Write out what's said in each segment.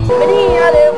Vení, dale,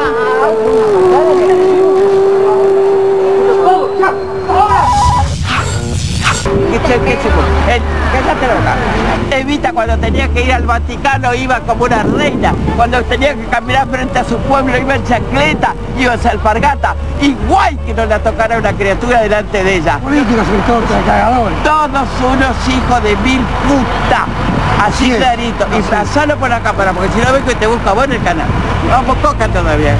cállate la boca. Evita cuando tenía que ir al Vaticano iba como una reina. Cuando tenía que caminar frente a su pueblo iba en chancleta, iba en alpargata. Igual que no la tocara una criatura delante de ella. Políticos y torta de cagadores. Todos unos hijos de mil puta. Así sí, clarito. Y pasalo por la cámara, porque si no vengo y te busco a vos en el canal. Vamos, coca todavía.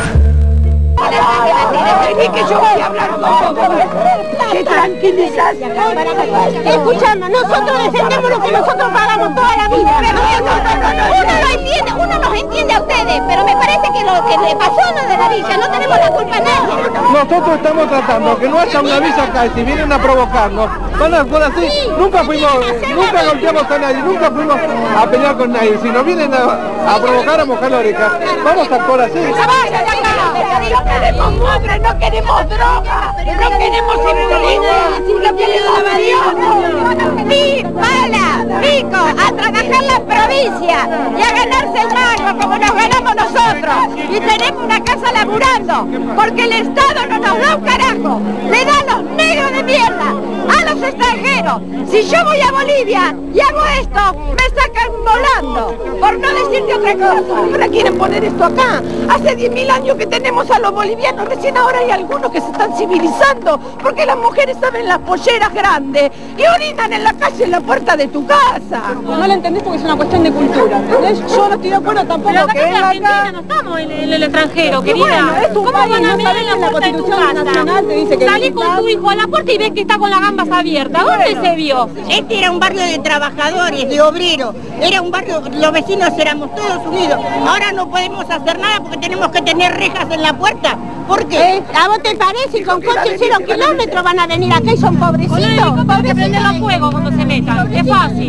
Vení que yo voy a hablar con vos. Te tranquilizás. Escuchando, nosotros defendemos lo que nosotros pagamos toda la vida. Uno lo entiende, uno nos entiende a ustedes, pero me parece que lo que le pasó a lo de la villa, no tenemos la culpa nadie. Nosotros estamos tratando que no haya una villa acá y si vienen a provocarnos, van a actuar así. Sí, nunca golpeamos a nadie, nunca fuimos a pelear con nadie. Si nos vienen a provocar, a mojar la oreja, vamos a actuar así. No queremos mugre, no queremos droga, no queremos no queremos lavadioso. Sí, mala, rico, a trabajar la provincia y a ganarse el mango como nos ganamos nosotros. Y tenemos una casa laburando, porque el Estado no nos da un carajo. Le da a los negros de mierda, a los extranjeros. Si yo voy a Bolivia y hago esto, me sacan volando, por no decirte otra cosa. Ahora quieren poner esto acá. Hace 10.000 años que tenemos a los bolivianos, recién ahora hay algunos que se están civilizando, porque las mujeres saben las polleras grandes y orinan en la calle en la puerta de tu casa. No lo entendés porque es una cuestión de cultura, ¿entendés? Yo no estoy de acuerdo tampoco pero que venga acá. No estamos en el extranjero, querida. Bueno, es tu ¿Cómo país, van a no mirar sabés en la que la puerta de tu Constitución casa? Nacional te dice que salí con tu hijo a la puerta y ves que está con las gambas abiertas. ¿Dónde se vio? Este era un barrio de trabajadores, de obreros. Era un barrio, los vecinos éramos todos unidos. Ahora no podemos hacer nada porque tenemos que tener rejas en la puerta. ¿Por qué? ¿A vos te parece? Con coches 0 kilómetros van a venir acá y son pobrecitos. Con el helicóptero que prender los fuegos cuando se metan. Es fácil.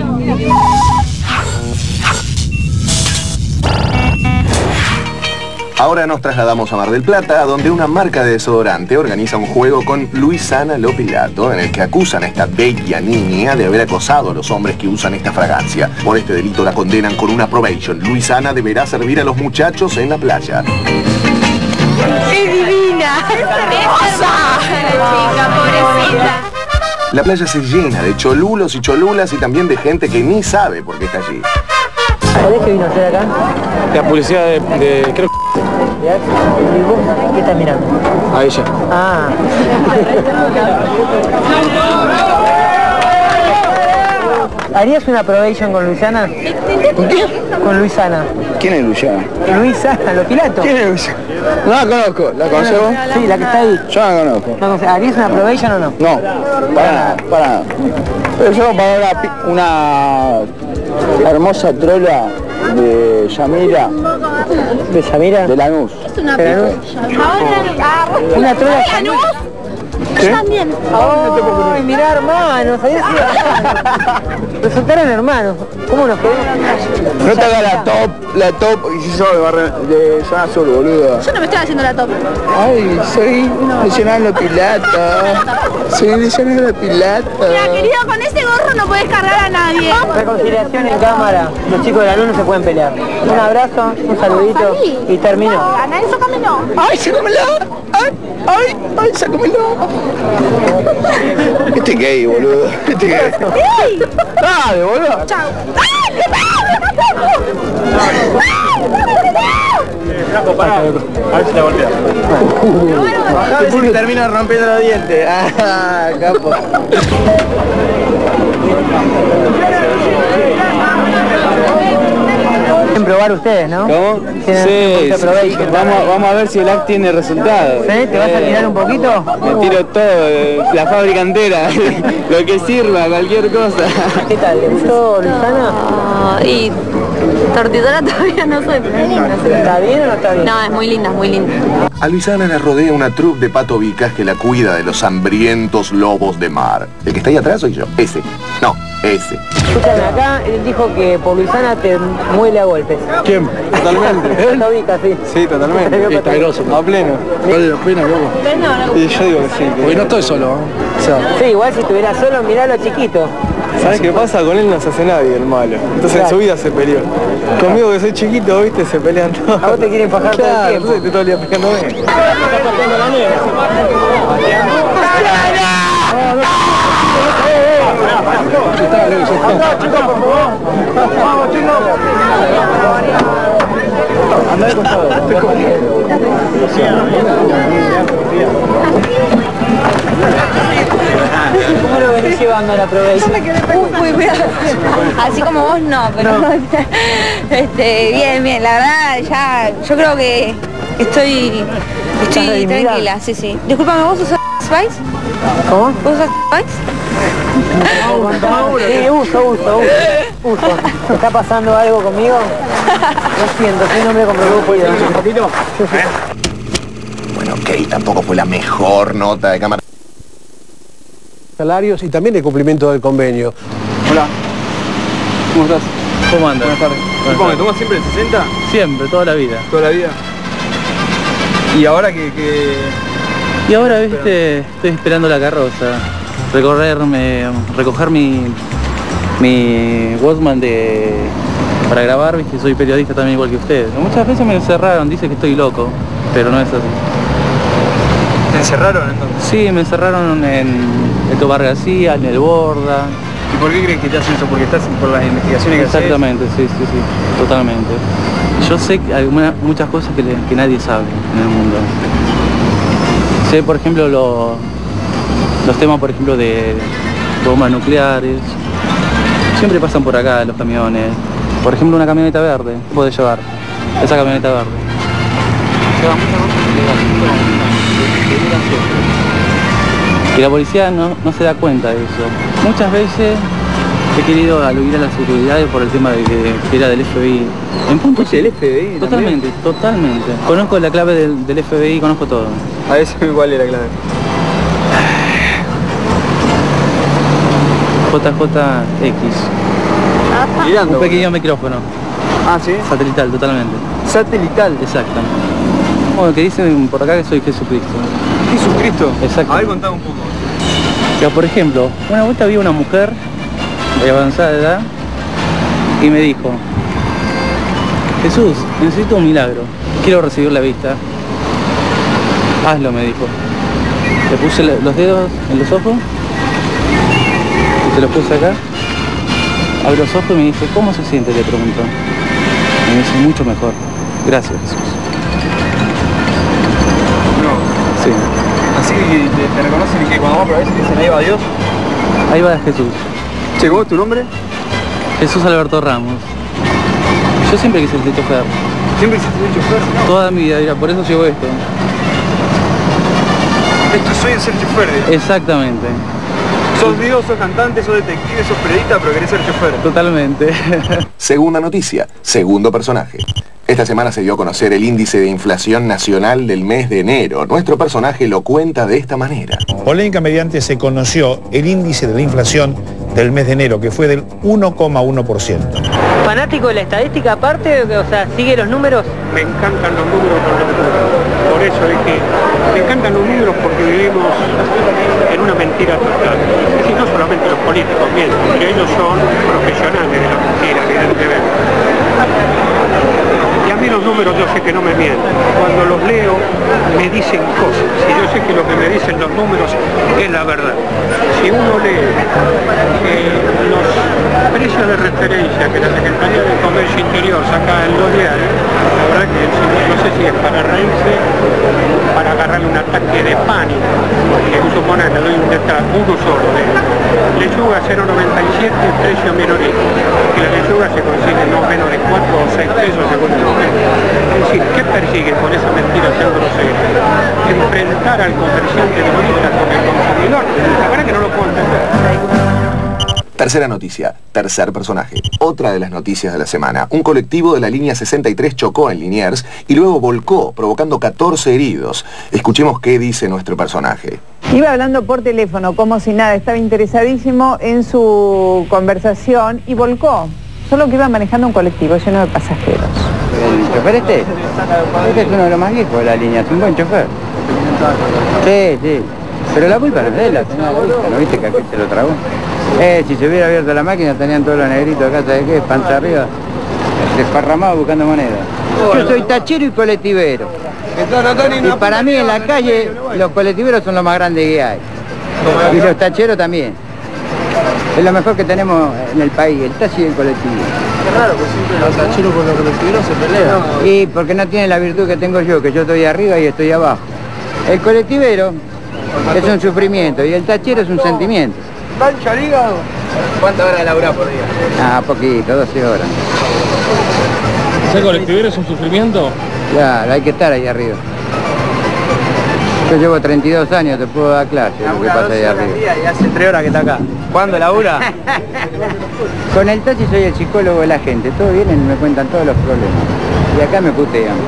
Ahora nos trasladamos a Mar del Plata, donde una marca de desodorante organiza un juego con Luisana Lopilato, en el que acusan a esta bella niña de haber acosado a los hombres que usan esta fragancia. Por este delito la condenan con una probation. Luisana deberá servir a los muchachos en la playa. ¡Qué divina! ¡Hermosa! Chica, pobrecita. La playa se llena de cholulos y cholulas y también de gente que ni sabe por qué está allí. ¿Sabés qué vino a hacer acá? La publicidad de creo que... ¿Y vos qué estás mirando? A ella. Ah. ¿Harías una probation con Luisana? ¿Con quién? Con Luisana. ¿Quién es Luisana? Luisana, Lopilato. ¿Quién es Luisana? No la conozco, ¿la conocés vos? Sí, la que está ahí. Yo la conozco. No, ¿harías una probation o no? No, para nada. Pero yo para una hermosa trola de Yamira. ¿De Yamira? De Lanús. Es una ¿Una trola de Lanús? ¿Qué? También. Ay, mirá, hermanos, había sido... Resultaron hermanos. ¿Cómo nos quedó? No te hagas la top, y si sos de zona sur, boludo. Yo no me estoy haciendo la top. Ay, soy Nacional Lopilato. Soy Nacional Lopilato. Mira, querido, con ese gorro no podés cargar a nadie. Reconciliación en cámara. Los chicos de la luz no se pueden pelear. Un abrazo, un saludito y terminó. Ana, eso caminó. ¡Ay, sácamelo! ¡Ay, sácamelo! Este gay, boludo. Este gay. ¡Ey! ¡Dale, boludo! ¡Chao! ¡Ay, qué A ver si la voltea. A ver si termina rompiendo los dientes. Ah, capo. Quieren probar ustedes, ¿no? ¿Cómo? Sí, vamos a ver si el act tiene resultados. ¿Sí? ¿Te vas a tirar un poquito? Me tiro todo, la fábrica entera, lo que sirva, cualquier cosa. ¿Qué tal? ¿Le gustó Luisana? Y tortidora todavía no soy, pero es linda. ¿Está bien o no está bien? No, es muy linda, muy linda. A Luisana la rodea una troupe de patobicas que la cuida de los hambrientos lobos de mar. El que está ahí atrás soy yo. Ese. No, ese. Escúchame, acá él dijo que por Luisana te muele a golpes. ¿Quién? Totalmente. Patobica, sí. Sí, totalmente. Está grosso. A pleno. Vale la pena, loco. Y yo digo que sí. Porque no estoy solo, ¿eh? O sea, sí, igual si estuviera solo, miralo chiquito. ¿Sabes qué pasa? Con él no se hace nadie el malo. Entonces en su vida se peleó. Conmigo que soy chiquito, viste, se pelean todos. A vos te quieren fajar todo el tiempo. Estoy todo el día pescándome. Vamos, chicos. Anda de costado. ¿Cómo lo venís llevando a la probéis? Así como vos no, pero bien, bien, la verdad ya yo creo que estoy tranquila, sí, sí. Discúlpame, ¿vos usas Spice? ¿Cómo? ¿Vos usas Spice? Sí, uso. ¿Está pasando algo conmigo? Lo siento, soy un hombre comprometido. ¿Un poquito? Bueno, ok, tampoco fue la mejor nota de cámara. Salarios y también el cumplimiento del convenio. Hola. ¿Cómo estás? ¿Cómo andas? Buenas tardes. ¿Cómo, ¿Me tomas siempre el 60? Siempre, toda la vida. ¿Toda la vida? ¿Y ahora que...? Y ahora, viste, estoy esperando la carroza. Recoger mi Walkman para grabar, viste, soy periodista también igual que ustedes. Muchas veces me encerraron, dice que estoy loco, pero no es así. ¿Te encerraron entonces? Sí, me encerraron en el Tobar García, en el Borda. ¿Y por qué crees que te hacen eso? ¿Porque estás por las investigaciones que haces? Exactamente, sí, totalmente. Yo sé muchas cosas que nadie sabe en el mundo. Sé, por ejemplo, los temas, por ejemplo, de bombas nucleares. Siempre pasan por acá los camiones. Por ejemplo, una camioneta verde, podés llevar. Esa camioneta verde. Lleva muchas cosas ilegales. Y la policía no se da cuenta de eso. Muchas veces he querido aludir a las autoridades por el tema de que era del FBI. En punto ¿Es el FBI? Totalmente, totalmente. Conozco la clave del FBI, conozco todo. A ver cuál es la clave. JJX. Mirando. Un pequeño micrófono. Ah, ¿sí? Satelital, totalmente. Satelital. Exacto. Bueno, que dicen por acá que soy Jesucristo. ¿Jesucristo? Exacto. A ver, contame un poco. Ya, por ejemplo, una vuelta había una mujer de avanzada edad y me dijo: Jesús, necesito un milagro, quiero recibir la vista. Hazlo, me dijo. Le puse los dedos en los ojos y se los puse acá. Abro los ojos y me dice: ¿cómo se siente?, le preguntó. Y me dice: mucho mejor. Gracias, Jesús. No. Sí. Así que te reconocen y que cuando vas por ahí se dicen: ahí va Dios. Ahí va Jesús. Che, ¿cómo es tu nombre? Jesús Alberto Ramos. Yo siempre quise ser chofer. ¿Siempre quisiste ser chofer? Toda mi vida, mira, por eso llevo esto. Es tu sueño ser chofer, ¿eh? Exactamente. Sos Dios, sos cantante, sos detective, sos periodista, pero querés ser chofer. Totalmente. Segunda noticia, segundo personaje. Esta semana se dio a conocer el índice de inflación nacional del mes de enero. Nuestro personaje lo cuenta de esta manera. Polémica mediante se conoció el índice de la inflación del mes de enero, que fue del 1,1%. ¿Fanático de la estadística aparte? O sea, ¿sigue los números? Me encantan los números, por eso es que me encantan los números porque vivimos en una mentira total. Es decir, no solamente los políticos mienten, porque ellos son profesionales de la mentira, evidentemente. Y a mí los números yo sé que no me mienten. Cuando los leo me dicen cosas. Y yo sé que lo que me dicen los números es la verdad. Si uno lee los precios de referencia que la Secretaría de Comercio Interior saca en los diarios, la verdad que no sé si es para reírse, para agarrarle un ataque de pánico. Que suponer, le doy uno solo de lechuga 0,97, precio minorista. Que la lechuga se consigue no menos de 4 o 6 pesos según el momento. Es decir, ¿qué persiguen con esa mentira tan grosera? Enfrentar al comerciante minorista con el consumidor. La verdad que no lo puedo entender. Tercera noticia, tercer personaje. Otra de las noticias de la semana. Un colectivo de la línea 63 chocó en Liniers y luego volcó, provocando 14 heridos. Escuchemos qué dice nuestro personaje. Iba hablando por teléfono, como si nada, estaba interesadísimo en su conversación y volcó. Solo que iba manejando un colectivo lleno de pasajeros. ¿El chofer este? Este es uno de los más viejos de la línea, es un buen chofer. Sí, sí. Pero la culpa no es de él, la señora, ¿no viste que aquel se lo tragó? Si se hubiera abierto la máquina tenían todos los negritos acá, ¿sabes qué? Panza arriba, desparramados buscando monedas. Yo soy tachero y colectivero. Y para mí en la calle los colectiveros son los más grandes que hay. Y los tacheros también. Es lo mejor que tenemos en el país, el taxi y el colectivo. Qué raro que siempre los tacheros con los colectiveros se pelean. Y porque no tienen la virtud que tengo yo, que yo estoy arriba y estoy abajo. El colectivero es un sufrimiento y el tachero es un sentimiento. ¿Pancha al hígado? ¿Cuántas horas laburás por día? Poquito, 12 horas. ¿Ser colectivero es un sufrimiento? Claro, hay que estar ahí arriba. Yo llevo 32 años, te puedo dar clase de lo que pasa ahí arriba. Y hace 3 horas que está acá. ¿Cuándo labura? Con el taxi soy el psicólogo de la gente. Todos vienen y me cuentan todos los problemas. Y acá me putean.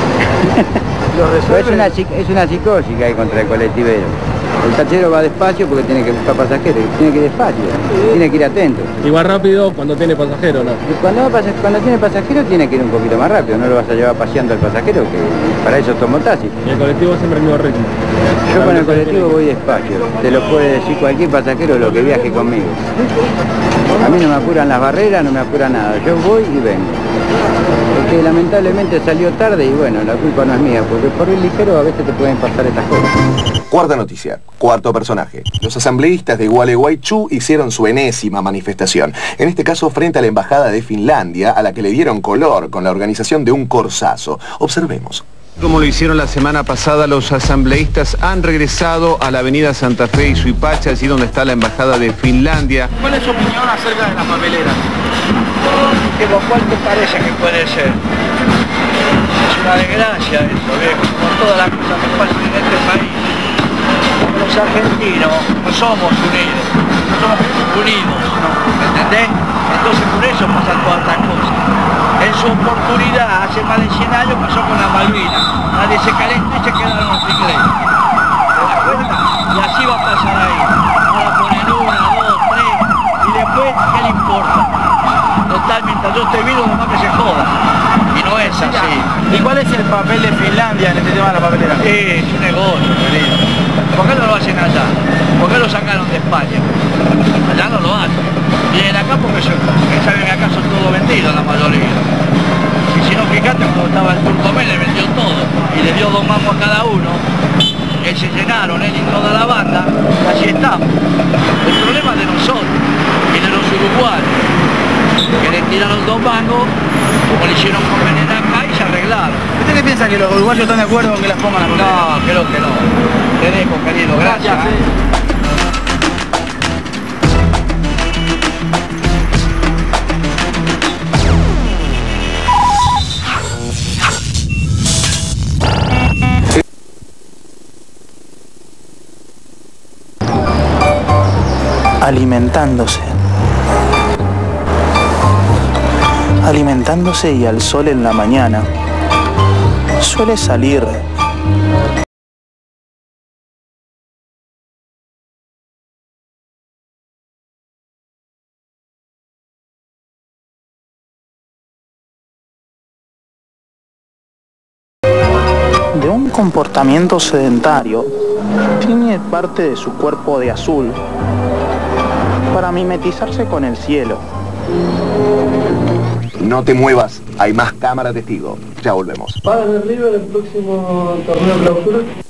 Es una psicosis que hay contra el colectivero. El tachero va despacio porque tiene que buscar pasajeros, tiene que ir despacio, tiene que ir atento. ¿Y va rápido cuando tiene pasajero, no? Y cuando tiene pasajero tiene que ir un poquito más rápido, no lo vas a llevar paseando al pasajero, que para eso tomo taxi. ¿Y el colectivo siempre al mismo ritmo? Yo con el colectivo voy despacio, te lo puede decir cualquier pasajero lo que viaje conmigo. A mí no me apuran las barreras, no me apura nada, yo voy y vengo. Porque lamentablemente salió tarde y bueno, la culpa no es mía, porque por ir ligero a veces te pueden pasar estas cosas. Cuarta noticia, cuarto personaje. Los asambleístas de Gualeguaychú hicieron su enésima manifestación, en este caso frente a la embajada de Finlandia, a la que le dieron color con la organización de un corsazo. Observemos. Como lo hicieron la semana pasada, los asambleístas han regresado a la avenida Santa Fe y Suipacha, allí donde está la embajada de Finlandia. ¿Cuál es su opinión acerca de la papelera? ¿Cuál te parece que puede ser? Es una desgracia eso, viejo, como todas las cosas que pasan en este país. Los argentinos no somos unidos, ¿me entendés? Entonces por eso pasan todas estas cosas. En su oportunidad, hace más de 100 años pasó con la Malvinas. Nadie se calentó y se quedaron los ingleses. ¿Te das cuenta? Y así va a pasar ahí. Ahora ponen 1, 2, 3 y después, ¿qué le importa? Total, mientras yo esté vivo, nomás que se joda. Y no es así. ¿Y cuál es el papel de Finlandia en este tema de la papelera? Es un negocio, querido. ¿Por qué no lo hacen allá? ¿Por qué lo sacaron de España? Allá no lo hacen. Vienen acá porque saben que acá son todos vendidos la mayoría. Y si no, fíjate, cuando estaba el Turcomén le vendió todo y le dio 2 mangos a cada uno. Él se llenaron, él y toda la banda, y así estamos. El problema es de nosotros y de los uruguayos, que le tiraron 2 mangos, como le hicieron convenir acá y se arreglaron. ¿Usted qué piensa, que los uruguayos están de acuerdo con que las pongan a poner? No, creo que no. Te dejo, querido, gracias. alimentándose y al sol en la mañana, suele salir de un comportamiento sedentario. Tiñe parte de su cuerpo de azul para mimetizarse con el cielo. No te muevas, hay más cámara testigo. Ya volvemos. ¿Para el River el próximo torneo clausura?